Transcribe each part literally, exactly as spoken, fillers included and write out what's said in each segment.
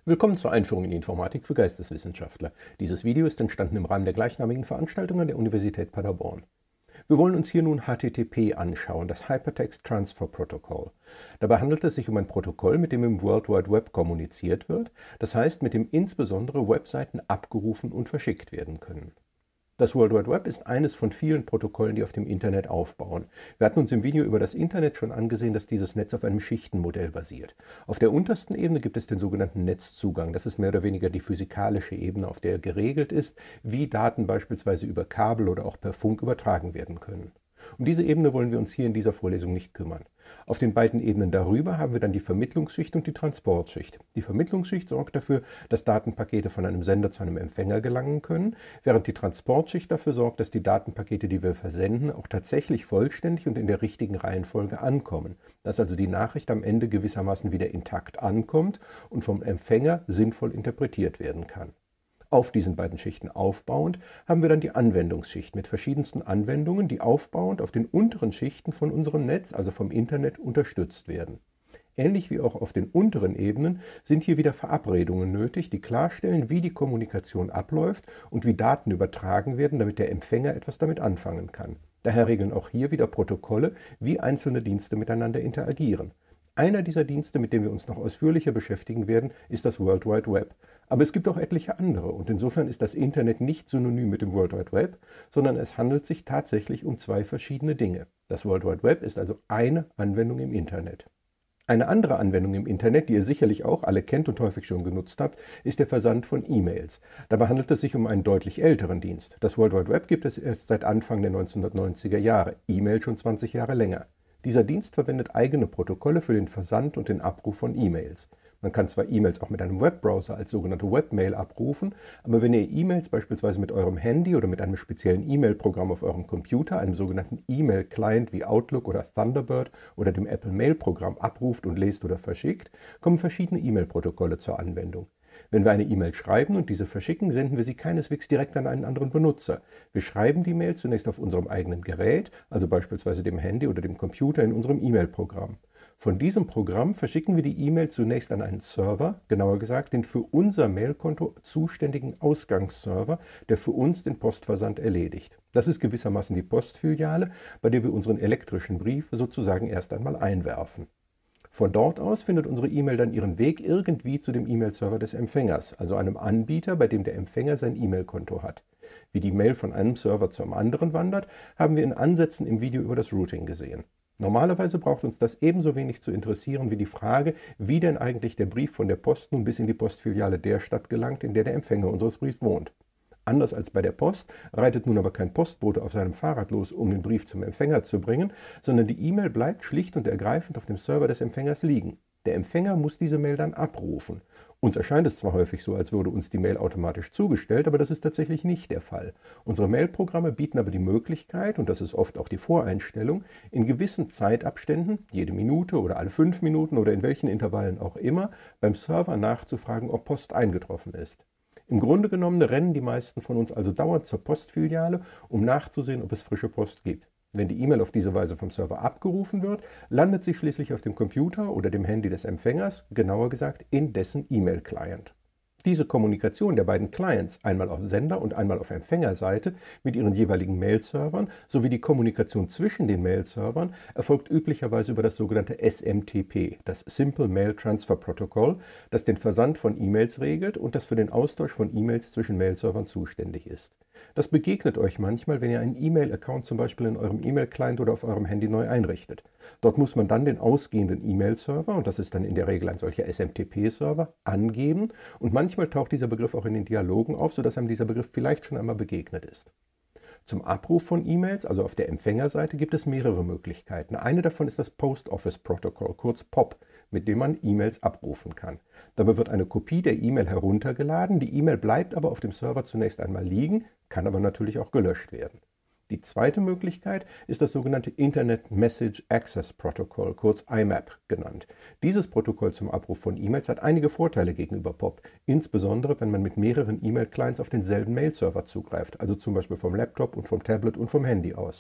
Willkommen zur Einführung in die Informatik für Geisteswissenschaftler. Dieses Video ist entstanden im Rahmen der gleichnamigen Veranstaltung an der Universität Paderborn. Wir wollen uns hier nun H T T P anschauen, das Hypertext Transfer Protocol. Dabei handelt es sich um ein Protokoll, mit dem im World Wide Web kommuniziert wird, das heißt, mit dem insbesondere Webseiten abgerufen und verschickt werden können. Das World Wide Web ist eines von vielen Protokollen, die auf dem Internet aufbauen. Wir hatten uns im Video über das Internet schon angesehen, dass dieses Netz auf einem Schichtenmodell basiert. Auf der untersten Ebene gibt es den sogenannten Netzzugang. Das ist mehr oder weniger die physikalische Ebene, auf der geregelt ist, wie Daten beispielsweise über Kabel oder auch per Funk übertragen werden können. Um diese Ebene wollen wir uns hier in dieser Vorlesung nicht kümmern. Auf den beiden Ebenen darüber haben wir dann die Vermittlungsschicht und die Transportschicht. Die Vermittlungsschicht sorgt dafür, dass Datenpakete von einem Sender zu einem Empfänger gelangen können, während die Transportschicht dafür sorgt, dass die Datenpakete, die wir versenden, auch tatsächlich vollständig und in der richtigen Reihenfolge ankommen. Dass also die Nachricht am Ende gewissermaßen wieder intakt ankommt und vom Empfänger sinnvoll interpretiert werden kann. Auf diesen beiden Schichten aufbauend haben wir dann die Anwendungsschicht mit verschiedensten Anwendungen, die aufbauend auf den unteren Schichten von unserem Netz, also vom Internet, unterstützt werden. Ähnlich wie auch auf den unteren Ebenen sind hier wieder Verabredungen nötig, die klarstellen, wie die Kommunikation abläuft und wie Daten übertragen werden, damit der Empfänger etwas damit anfangen kann. Daher regeln auch hier wieder Protokolle, wie einzelne Dienste miteinander interagieren. Einer dieser Dienste, mit dem wir uns noch ausführlicher beschäftigen werden, ist das World Wide Web. Aber es gibt auch etliche andere und insofern ist das Internet nicht synonym mit dem World Wide Web, sondern es handelt sich tatsächlich um zwei verschiedene Dinge. Das World Wide Web ist also eine Anwendung im Internet. Eine andere Anwendung im Internet, die ihr sicherlich auch alle kennt und häufig schon genutzt habt, ist der Versand von E-Mails. Dabei handelt es sich um einen deutlich älteren Dienst. Das World Wide Web gibt es erst seit Anfang der neunzehnhundertneunziger Jahre, E-Mail schon zwanzig Jahre länger. Dieser Dienst verwendet eigene Protokolle für den Versand und den Abruf von E-Mails. Man kann zwar E-Mails auch mit einem Webbrowser als sogenannte Webmail abrufen, aber wenn ihr E-Mails beispielsweise mit eurem Handy oder mit einem speziellen E-Mail-Programm auf eurem Computer, einem sogenannten E-Mail-Client wie Outlook oder Thunderbird oder dem Apple Mail-Programm abruft und lest oder verschickt, kommen verschiedene E-Mail-Protokolle zur Anwendung. Wenn wir eine E-Mail schreiben und diese verschicken, senden wir sie keineswegs direkt an einen anderen Benutzer. Wir schreiben die Mail zunächst auf unserem eigenen Gerät, also beispielsweise dem Handy oder dem Computer in unserem E-Mail-Programm. Von diesem Programm verschicken wir die E-Mail zunächst an einen Server, genauer gesagt den für unser Mailkonto zuständigen Ausgangsserver, der für uns den Postversand erledigt. Das ist gewissermaßen die Postfiliale, bei der wir unseren elektrischen Brief sozusagen erst einmal einwerfen. Von dort aus findet unsere E-Mail dann ihren Weg irgendwie zu dem E-Mail-Server des Empfängers, also einem Anbieter, bei dem der Empfänger sein E-Mail-Konto hat. Wie die Mail von einem Server zum anderen wandert, haben wir in Ansätzen im Video über das Routing gesehen. Normalerweise braucht uns das ebenso wenig zu interessieren wie die Frage, wie denn eigentlich der Brief von der Post nun bis in die Postfiliale der Stadt gelangt, in der der Empfänger unseres Briefs wohnt. Anders als bei der Post reitet nun aber kein Postbote auf seinem Fahrrad los, um den Brief zum Empfänger zu bringen, sondern die E-Mail bleibt schlicht und ergreifend auf dem Server des Empfängers liegen. Der Empfänger muss diese Mail dann abrufen. Uns erscheint es zwar häufig so, als würde uns die Mail automatisch zugestellt, aber das ist tatsächlich nicht der Fall. Unsere Mailprogramme bieten aber die Möglichkeit, und das ist oft auch die Voreinstellung, in gewissen Zeitabständen, jede Minute oder alle fünf Minuten oder in welchen Intervallen auch immer, beim Server nachzufragen, ob Post eingetroffen ist. Im Grunde genommen rennen die meisten von uns also dauernd zur Postfiliale, um nachzusehen, ob es frische Post gibt. Wenn die E-Mail auf diese Weise vom Server abgerufen wird, landet sie schließlich auf dem Computer oder dem Handy des Empfängers, genauer gesagt in dessen E-Mail-Client. Diese Kommunikation der beiden Clients, einmal auf Sender- und einmal auf Empfängerseite, mit ihren jeweiligen Mail-Servern, sowie die Kommunikation zwischen den Mail-Servern erfolgt üblicherweise über das sogenannte S M T P, das Simple Mail Transfer Protocol, das den Versand von E-Mails regelt und das für den Austausch von E-Mails zwischen Mail-Servern zuständig ist. Das begegnet euch manchmal, wenn ihr einen E-Mail-Account zum Beispiel in eurem E-Mail-Client oder auf eurem Handy neu einrichtet. Dort muss man dann den ausgehenden E-Mail-Server, und das ist dann in der Regel ein solcher S M T P-Server, angeben und manchmal taucht dieser Begriff auch in den Dialogen auf, sodass einem dieser Begriff vielleicht schon einmal begegnet ist. Zum Abruf von E-Mails, also auf der Empfängerseite, gibt es mehrere Möglichkeiten. Eine davon ist das Post Office Protocol, kurz P O P, mit dem man E-Mails abrufen kann. Dabei wird eine Kopie der E-Mail heruntergeladen, die E-Mail bleibt aber auf dem Server zunächst einmal liegen, kann aber natürlich auch gelöscht werden. Die zweite Möglichkeit ist das sogenannte Internet Message Access Protocol, kurz I M A P genannt. Dieses Protokoll zum Abruf von E-Mails hat einige Vorteile gegenüber P O P, insbesondere wenn man mit mehreren E-Mail-Clients auf denselben Mail-Server zugreift, also zum Beispiel vom Laptop und vom Tablet und vom Handy aus.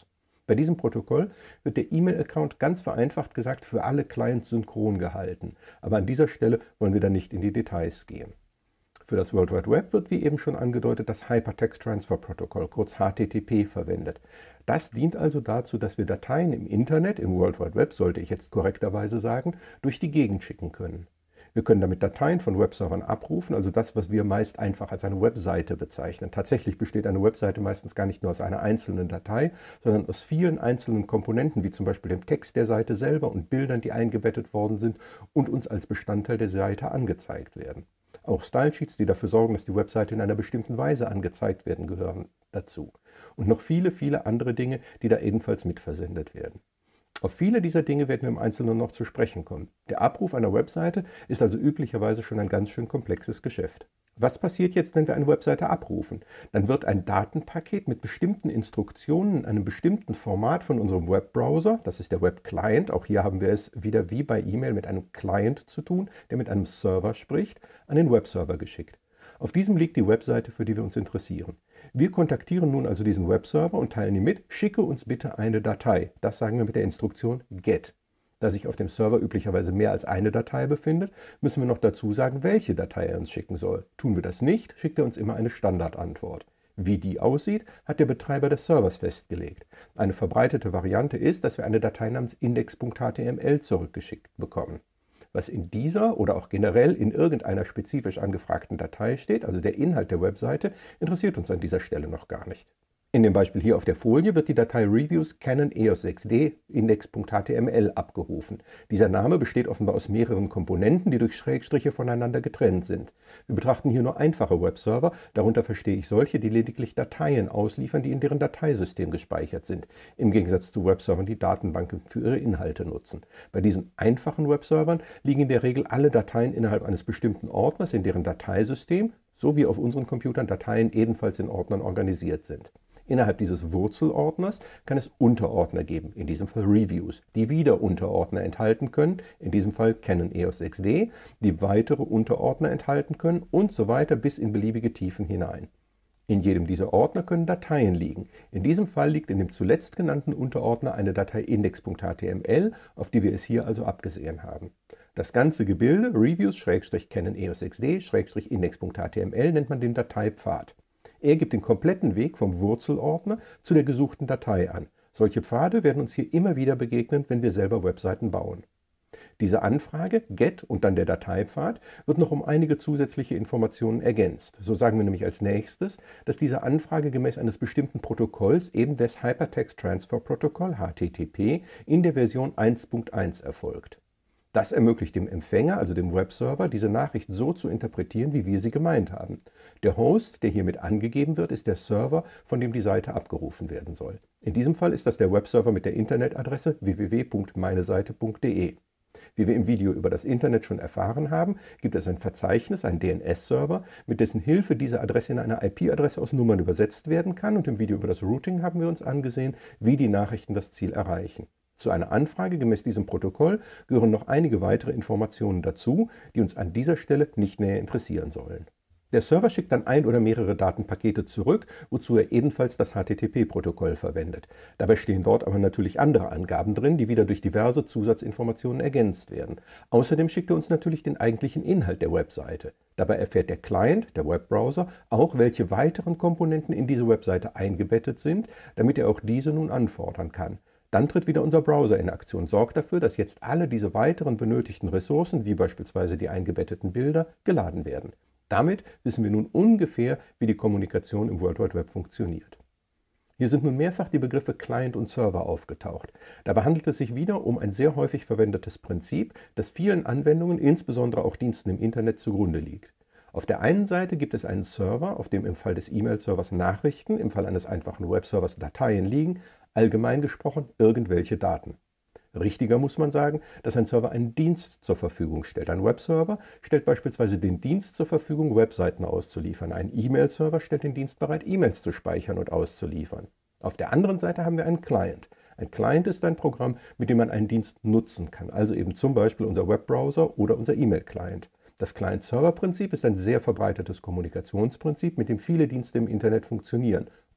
Bei diesem Protokoll wird der E-Mail-Account ganz vereinfacht gesagt für alle Clients synchron gehalten. Aber an dieser Stelle wollen wir dann nicht in die Details gehen. Für das World Wide Web wird, wie eben schon angedeutet, das Hypertext Transfer Protocol, kurz H T T P, verwendet. Das dient also dazu, dass wir Dateien im Internet, im World Wide Web, sollte ich jetzt korrekterweise sagen, durch die Gegend schicken können. Wir können damit Dateien von Webservern abrufen, also das, was wir meist einfach als eine Webseite bezeichnen. Tatsächlich besteht eine Webseite meistens gar nicht nur aus einer einzelnen Datei, sondern aus vielen einzelnen Komponenten, wie zum Beispiel dem Text der Seite selber und Bildern, die eingebettet worden sind und uns als Bestandteil der Seite angezeigt werden. Auch Stylesheets, die dafür sorgen, dass die Webseite in einer bestimmten Weise angezeigt werden, gehören dazu. Und noch viele, viele andere Dinge, die da ebenfalls mitversendet werden. Auf viele dieser Dinge werden wir im Einzelnen noch zu sprechen kommen. Der Abruf einer Webseite ist also üblicherweise schon ein ganz schön komplexes Geschäft. Was passiert jetzt, wenn wir eine Webseite abrufen? Dann wird ein Datenpaket mit bestimmten Instruktionen in einem bestimmten Format von unserem Webbrowser, das ist der Webclient, auch hier haben wir es wieder wie bei E-Mail mit einem Client zu tun, der mit einem Server spricht, an den Webserver geschickt. Auf diesem liegt die Webseite, für die wir uns interessieren. Wir kontaktieren nun also diesen Webserver und teilen ihm mit, schicke uns bitte eine Datei. Das sagen wir mit der Instruktion GET. Da sich auf dem Server üblicherweise mehr als eine Datei befindet, müssen wir noch dazu sagen, welche Datei er uns schicken soll. Tun wir das nicht, schickt er uns immer eine Standardantwort. Wie die aussieht, hat der Betreiber des Servers festgelegt. Eine verbreitete Variante ist, dass wir eine Datei namens index punkt H T M L zurückgeschickt bekommen. Was in dieser oder auch generell in irgendeiner spezifisch angefragten Datei steht, also der Inhalt der Webseite, interessiert uns an dieser Stelle noch gar nicht. In dem Beispiel hier auf der Folie wird die Datei Reviews Canon E O S sechs D index punkt H T M L abgerufen. Dieser Name besteht offenbar aus mehreren Komponenten, die durch Schrägstriche voneinander getrennt sind. Wir betrachten hier nur einfache Webserver, darunter verstehe ich solche, die lediglich Dateien ausliefern, die in deren Dateisystem gespeichert sind, im Gegensatz zu Webservern, die Datenbanken für ihre Inhalte nutzen. Bei diesen einfachen Webservern liegen in der Regel alle Dateien innerhalb eines bestimmten Ordners, in deren Dateisystem, so wie auf unseren Computern Dateien ebenfalls in Ordnern organisiert sind. Innerhalb dieses Wurzelordners kann es Unterordner geben, in diesem Fall Reviews, die wieder Unterordner enthalten können, in diesem Fall Canon E O S sechs D, die weitere Unterordner enthalten können und so weiter bis in beliebige Tiefen hinein. In jedem dieser Ordner können Dateien liegen. In diesem Fall liegt in dem zuletzt genannten Unterordner eine Datei index punkt H T M L, auf die wir es hier also abgesehen haben. Das ganze Gebilde Reviews-Canon E O S sechs D-index punkt H T M L nennt man den Dateipfad. Er gibt den kompletten Weg vom Wurzelordner zu der gesuchten Datei an. Solche Pfade werden uns hier immer wieder begegnen, wenn wir selber Webseiten bauen. Diese Anfrage, GET und dann der Dateipfad, wird noch um einige zusätzliche Informationen ergänzt. So sagen wir nämlich als nächstes, dass diese Anfrage gemäß eines bestimmten Protokolls, eben des Hypertext Transfer Protocol, H T T P, in der Version eins Punkt eins erfolgt. Das ermöglicht dem Empfänger, also dem Webserver, diese Nachricht so zu interpretieren, wie wir sie gemeint haben. Der Host, der hiermit angegeben wird, ist der Server, von dem die Seite abgerufen werden soll. In diesem Fall ist das der Webserver mit der Internetadresse w w w punkt meineseite punkt de. Wie wir im Video über das Internet schon erfahren haben, gibt es ein Verzeichnis, einen D N S-Server, mit dessen Hilfe diese Adresse in eine I P-Adresse aus Nummern übersetzt werden kann, und im Video über das Routing haben wir uns angesehen, wie die Nachrichten das Ziel erreichen. Zu einer Anfrage gemäß diesem Protokoll gehören noch einige weitere Informationen dazu, die uns an dieser Stelle nicht näher interessieren sollen. Der Server schickt dann ein oder mehrere Datenpakete zurück, wozu er ebenfalls das H T T P-Protokoll verwendet. Dabei stehen dort aber natürlich andere Angaben drin, die wieder durch diverse Zusatzinformationen ergänzt werden. Außerdem schickt er uns natürlich den eigentlichen Inhalt der Webseite. Dabei erfährt der Client, der Webbrowser, auch, welche weiteren Komponenten in diese Webseite eingebettet sind, damit er auch diese nun anfordern kann. Dann tritt wieder unser Browser in Aktion, sorgt dafür, dass jetzt alle diese weiteren benötigten Ressourcen, wie beispielsweise die eingebetteten Bilder, geladen werden. Damit wissen wir nun ungefähr, wie die Kommunikation im World Wide Web funktioniert. Hier sind nun mehrfach die Begriffe Client und Server aufgetaucht. Dabei handelt es sich wieder um ein sehr häufig verwendetes Prinzip, das vielen Anwendungen, insbesondere auch Diensten im Internet, zugrunde liegt. Auf der einen Seite gibt es einen Server, auf dem im Fall des E-Mail-Servers Nachrichten, im Fall eines einfachen Webservers Dateien liegen, allgemein gesprochen irgendwelche Daten. Richtiger muss man sagen, dass ein Server einen Dienst zur Verfügung stellt. Ein Webserver stellt beispielsweise den Dienst zur Verfügung, Webseiten auszuliefern. Ein E-Mail-Server stellt den Dienst bereit, E-Mails zu speichern und auszuliefern. Auf der anderen Seite haben wir einen Client. Ein Client ist ein Programm, mit dem man einen Dienst nutzen kann, also eben zum Beispiel unser Webbrowser oder unser E-Mail-Client. Das Client-Server-Prinzip ist ein sehr verbreitetes Kommunikationsprinzip, mit dem viele Dienste im Internet funktionieren.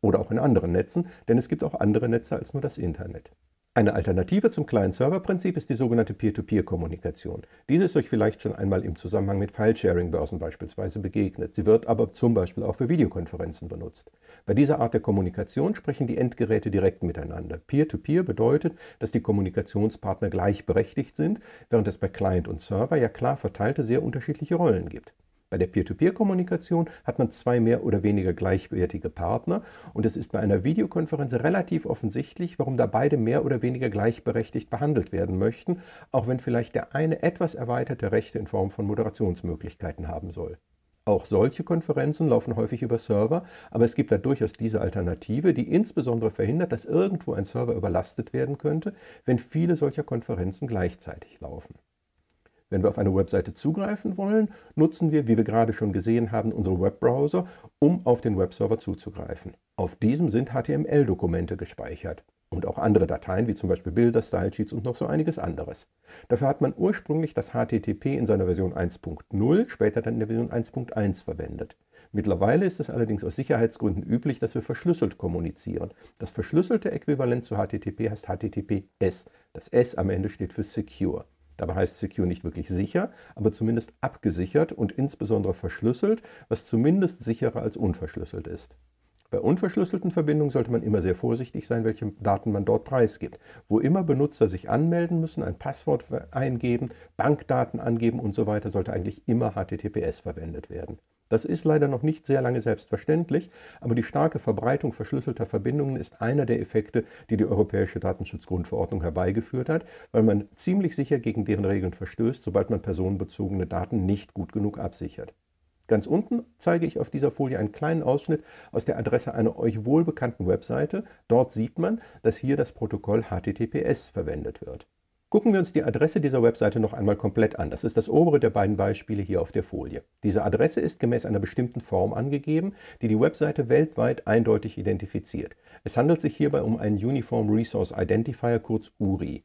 oder auch in anderen Netzen, denn es gibt auch andere Netze als nur das Internet. Eine Alternative zum Client-Server-Prinzip ist die sogenannte Peer-to-Peer-Kommunikation. Diese ist euch vielleicht schon einmal im Zusammenhang mit File-Sharing-Börsen beispielsweise begegnet. Sie wird aber zum Beispiel auch für Videokonferenzen benutzt. Bei dieser Art der Kommunikation sprechen die Endgeräte direkt miteinander. Peer-to-Peer bedeutet, dass die Kommunikationspartner gleichberechtigt sind, während es bei Client und Server ja klar verteilte, sehr unterschiedliche Rollen gibt. Bei der Peer-to-Peer-Kommunikation hat man zwei mehr oder weniger gleichwertige Partner und es ist bei einer Videokonferenz relativ offensichtlich, warum da beide mehr oder weniger gleichberechtigt behandelt werden möchten, auch wenn vielleicht der eine etwas erweiterte Rechte in Form von Moderationsmöglichkeiten haben soll. Auch solche Konferenzen laufen häufig über Server, aber es gibt da durchaus diese Alternative, die insbesondere verhindert, dass irgendwo ein Server überlastet werden könnte, wenn viele solcher Konferenzen gleichzeitig laufen. Wenn wir auf eine Webseite zugreifen wollen, nutzen wir, wie wir gerade schon gesehen haben, unsere Webbrowser, um auf den Webserver zuzugreifen. Auf diesem sind H T M L-Dokumente gespeichert und auch andere Dateien, wie zum Beispiel Bilder, Stylesheets und noch so einiges anderes. Dafür hat man ursprünglich das H T T P in seiner Version eins Punkt null, später dann in der Version eins Punkt eins verwendet. Mittlerweile ist es allerdings aus Sicherheitsgründen üblich, dass wir verschlüsselt kommunizieren. Das verschlüsselte Äquivalent zu H T T P heißt H T T P S. Das S am Ende steht für Secure. Dabei heißt Secure nicht wirklich sicher, aber zumindest abgesichert und insbesondere verschlüsselt, was zumindest sicherer als unverschlüsselt ist. Bei unverschlüsselten Verbindungen sollte man immer sehr vorsichtig sein, welche Daten man dort preisgibt. Wo immer Benutzer sich anmelden müssen, ein Passwort eingeben, Bankdaten angeben und so weiter, sollte eigentlich immer H T T P S verwendet werden. Das ist leider noch nicht sehr lange selbstverständlich, aber die starke Verbreitung verschlüsselter Verbindungen ist einer der Effekte, die die Europäische Datenschutzgrundverordnung herbeigeführt hat, weil man ziemlich sicher gegen deren Regeln verstößt, sobald man personenbezogene Daten nicht gut genug absichert. Ganz unten zeige ich auf dieser Folie einen kleinen Ausschnitt aus der Adresse einer euch wohlbekannten Webseite. Dort sieht man, dass hier das Protokoll H T T P S verwendet wird. Gucken wir uns die Adresse dieser Webseite noch einmal komplett an. Das ist das obere der beiden Beispiele hier auf der Folie. Diese Adresse ist gemäß einer bestimmten Form angegeben, die die Webseite weltweit eindeutig identifiziert. Es handelt sich hierbei um einen Uniform Resource Identifier, kurz U R I.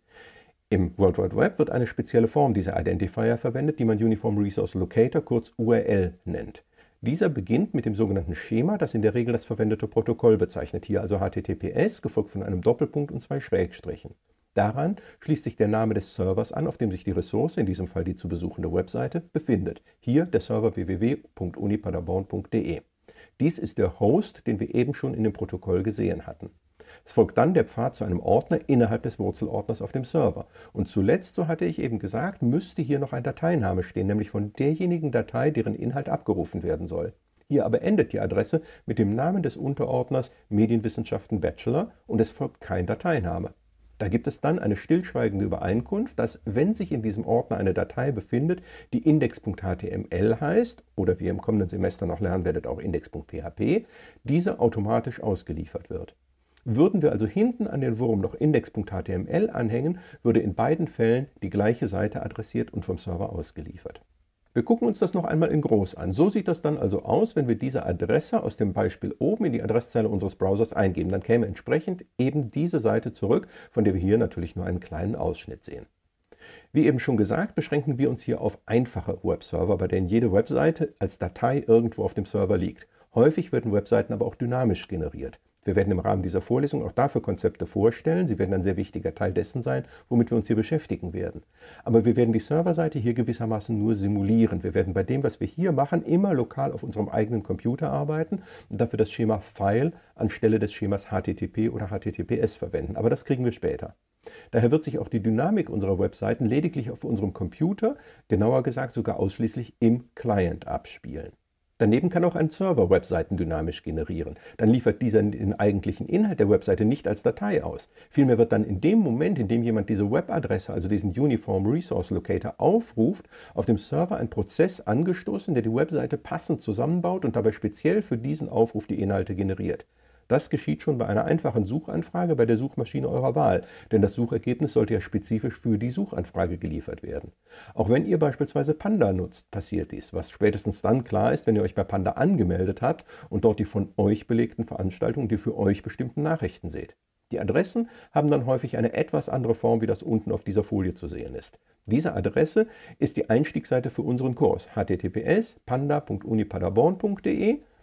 Im World Wide Web wird eine spezielle Form dieser Identifier verwendet, die man Uniform Resource Locator, kurz U R L, nennt. Dieser beginnt mit dem sogenannten Schema, das in der Regel das verwendete Protokoll bezeichnet, hier also H T T P S, gefolgt von einem Doppelpunkt und zwei Schrägstrichen. Daran schließt sich der Name des Servers an, auf dem sich die Ressource, in diesem Fall die zu besuchende Webseite, befindet. Hier der Server w w w punkt unipaderborn punkt de. Dies ist der Host, den wir eben schon in dem Protokoll gesehen hatten. Es folgt dann der Pfad zu einem Ordner innerhalb des Wurzelordners auf dem Server. Und zuletzt, so hatte ich eben gesagt, müsste hier noch ein Dateiname stehen, nämlich von derjenigen Datei, deren Inhalt abgerufen werden soll. Hier aber endet die Adresse mit dem Namen des Unterordners Medienwissenschaften Bachelor und es folgt kein Dateiname. Da gibt es dann eine stillschweigende Übereinkunft, dass, wenn sich in diesem Ordner eine Datei befindet, die index punkt h t m l heißt, oder wie ihr im kommenden Semester noch lernen werdet, auch index punkt p h p, diese automatisch ausgeliefert wird. Würden wir also hinten an den Wurm noch index punkt h t m l anhängen, würde in beiden Fällen die gleiche Seite adressiert und vom Server ausgeliefert. Wir gucken uns das noch einmal in groß an. So sieht das dann also aus, wenn wir diese Adresse aus dem Beispiel oben in die Adresszeile unseres Browsers eingeben. Dann käme entsprechend eben diese Seite zurück, von der wir hier natürlich nur einen kleinen Ausschnitt sehen. Wie eben schon gesagt, beschränken wir uns hier auf einfache Webserver, bei denen jede Webseite als Datei irgendwo auf dem Server liegt. Häufig werden Webseiten aber auch dynamisch generiert. Wir werden im Rahmen dieser Vorlesung auch dafür Konzepte vorstellen. Sie werden ein sehr wichtiger Teil dessen sein, womit wir uns hier beschäftigen werden. Aber wir werden die Serverseite hier gewissermaßen nur simulieren. Wir werden bei dem, was wir hier machen, immer lokal auf unserem eigenen Computer arbeiten und dafür das Schema File anstelle des Schemas H T T P oder H T T P S verwenden. Aber das kriegen wir später. Daher wird sich auch die Dynamik unserer Webseiten lediglich auf unserem Computer, genauer gesagt sogar ausschließlich im Client, abspielen. Daneben kann auch ein Server Webseiten dynamisch generieren. Dann liefert dieser den eigentlichen Inhalt der Webseite nicht als Datei aus. Vielmehr wird dann in dem Moment, in dem jemand diese Webadresse, also diesen Uniform Resource Locator, aufruft, auf dem Server ein Prozess angestoßen, der die Webseite passend zusammenbaut und dabei speziell für diesen Aufruf die Inhalte generiert. Das geschieht schon bei einer einfachen Suchanfrage bei der Suchmaschine eurer Wahl, denn das Suchergebnis sollte ja spezifisch für die Suchanfrage geliefert werden. Auch wenn ihr beispielsweise Panda nutzt, passiert dies, was spätestens dann klar ist, wenn ihr euch bei Panda angemeldet habt und dort die von euch belegten Veranstaltungen, die für euch bestimmten Nachrichten seht. Die Adressen haben dann häufig eine etwas andere Form, wie das unten auf dieser Folie zu sehen ist. Diese Adresse ist die Einstiegsseite für unseren Kurs h t t p s punkt panda punkt unipaderborn punkt de.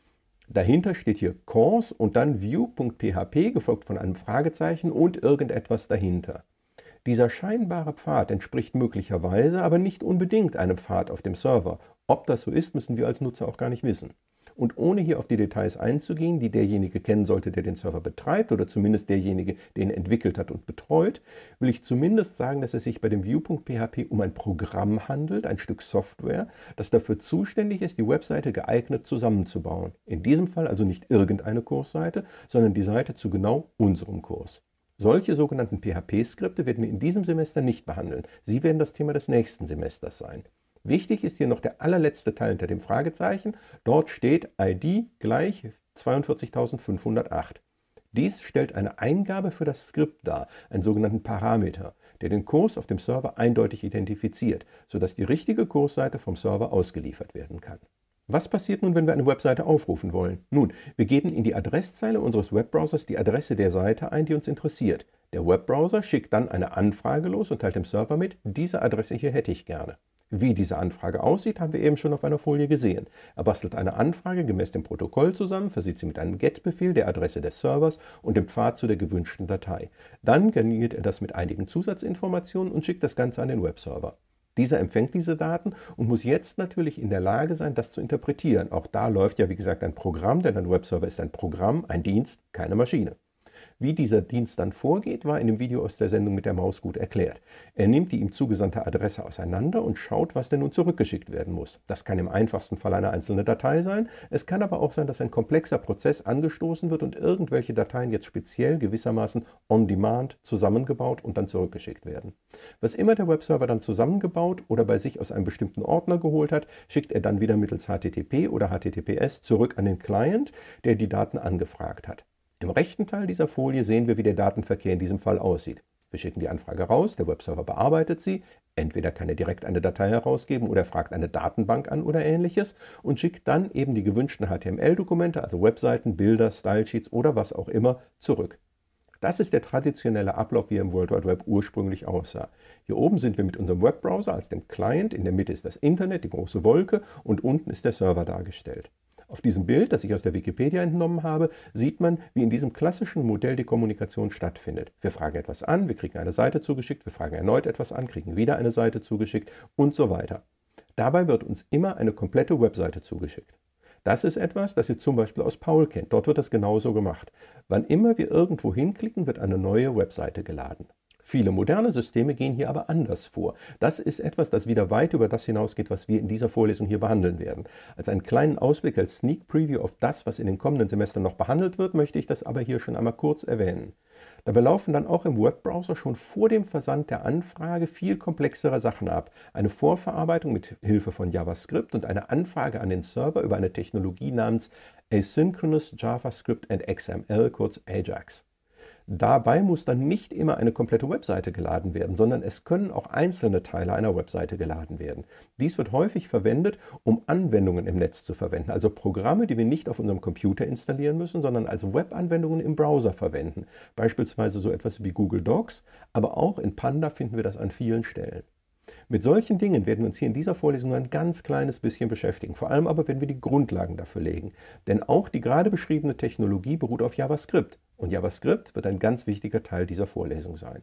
Dahinter steht hier Course und dann view.php, gefolgt von einem Fragezeichen und irgendetwas dahinter. Dieser scheinbare Pfad entspricht möglicherweise, aber nicht unbedingt einem Pfad auf dem Server. Ob das so ist, müssen wir als Nutzer auch gar nicht wissen. Und ohne hier auf die Details einzugehen, die derjenige kennen sollte, der den Server betreibt oder zumindest derjenige, der ihn entwickelt hat und betreut, will ich zumindest sagen, dass es sich bei dem view.php um ein Programm handelt, ein Stück Software, das dafür zuständig ist, die Webseite geeignet zusammenzubauen. In diesem Fall also nicht irgendeine Kursseite, sondern die Seite zu genau unserem Kurs. Solche sogenannten P H P-Skripte werden wir in diesem Semester nicht behandeln. Sie werden das Thema des nächsten Semesters sein. Wichtig ist hier noch der allerletzte Teil hinter dem Fragezeichen. Dort steht I D gleich zweiundvierzigtausendfünfhundertacht. Dies stellt eine Eingabe für das Skript dar, einen sogenannten Parameter, der den Kurs auf dem Server eindeutig identifiziert, sodass die richtige Kursseite vom Server ausgeliefert werden kann. Was passiert nun, wenn wir eine Webseite aufrufen wollen? Nun, wir geben in die Adresszeile unseres Webbrowsers die Adresse der Seite ein, die uns interessiert. Der Webbrowser schickt dann eine Anfrage los und teilt dem Server mit, diese Adresse hier hätte ich gerne. Wie diese Anfrage aussieht, haben wir eben schon auf einer Folie gesehen. Er bastelt eine Anfrage gemäß dem Protokoll zusammen, versieht sie mit einem GET-Befehl der Adresse des Servers und dem Pfad zu der gewünschten Datei. Dann garniert er das mit einigen Zusatzinformationen und schickt das Ganze an den Webserver. Dieser empfängt diese Daten und muss jetzt natürlich in der Lage sein, das zu interpretieren. Auch da läuft ja, wie gesagt, ein Programm, denn ein Webserver ist ein Programm, ein Dienst, keine Maschine. Wie dieser Dienst dann vorgeht, war in dem Video aus der Sendung mit der Maus gut erklärt. Er nimmt die ihm zugesandte Adresse auseinander und schaut, was denn nun zurückgeschickt werden muss. Das kann im einfachsten Fall eine einzelne Datei sein. Es kann aber auch sein, dass ein komplexer Prozess angestoßen wird und irgendwelche Dateien jetzt speziell gewissermaßen on demand zusammengebaut und dann zurückgeschickt werden. Was immer der Webserver dann zusammengebaut oder bei sich aus einem bestimmten Ordner geholt hat, schickt er dann wieder mittels H T T P oder H T T P S zurück an den Client, der die Daten angefragt hat. Im rechten Teil dieser Folie sehen wir, wie der Datenverkehr in diesem Fall aussieht. Wir schicken die Anfrage raus, der Webserver bearbeitet sie, entweder kann er direkt eine Datei herausgeben oder er fragt eine Datenbank an oder ähnliches und schickt dann eben die gewünschten H T M L-Dokumente, also Webseiten, Bilder, Stylesheets oder was auch immer, zurück. Das ist der traditionelle Ablauf, wie er im World Wide Web ursprünglich aussah. Hier oben sind wir mit unserem Webbrowser als dem Client, in der Mitte ist das Internet, die große Wolke und unten ist der Server dargestellt. Auf diesem Bild, das ich aus der Wikipedia entnommen habe, sieht man, wie in diesem klassischen Modell die Kommunikation stattfindet. Wir fragen etwas an, wir kriegen eine Seite zugeschickt, wir fragen erneut etwas an, kriegen wieder eine Seite zugeschickt und so weiter. Dabei wird uns immer eine komplette Webseite zugeschickt. Das ist etwas, das ihr zum Beispiel aus Paul kennt. Dort wird das genauso gemacht. Wann immer wir irgendwo hinklicken, wird eine neue Webseite geladen. Viele moderne Systeme gehen hier aber anders vor. Das ist etwas, das wieder weit über das hinausgeht, was wir in dieser Vorlesung hier behandeln werden. Als einen kleinen Ausblick, als Sneak Preview auf das, was in den kommenden Semestern noch behandelt wird, möchte ich das aber hier schon einmal kurz erwähnen. Dabei laufen dann auch im Webbrowser schon vor dem Versand der Anfrage viel komplexere Sachen ab. Eine Vorverarbeitung mit Hilfe von JavaScript und eine Anfrage an den Server über eine Technologie namens Asynchronous JavaScript and X M L, kurz Ajax. Dabei muss dann nicht immer eine komplette Webseite geladen werden, sondern es können auch einzelne Teile einer Webseite geladen werden. Dies wird häufig verwendet, um Anwendungen im Netz zu verwenden, also Programme, die wir nicht auf unserem Computer installieren müssen, sondern als Webanwendungen im Browser verwenden. Beispielsweise so etwas wie Google Docs, aber auch in Panda finden wir das an vielen Stellen. Mit solchen Dingen werden wir uns hier in dieser Vorlesung ein ganz kleines bisschen beschäftigen, vor allem aber, wenn wir die Grundlagen dafür legen. Denn auch die gerade beschriebene Technologie beruht auf JavaScript und JavaScript wird ein ganz wichtiger Teil dieser Vorlesung sein.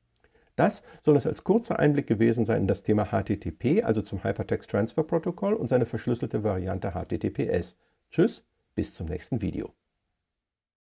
Das soll es als kurzer Einblick gewesen sein in das Thema H T T P, also zum Hypertext Transfer Protocol und seine verschlüsselte Variante H T T P S. Tschüss, bis zum nächsten Video.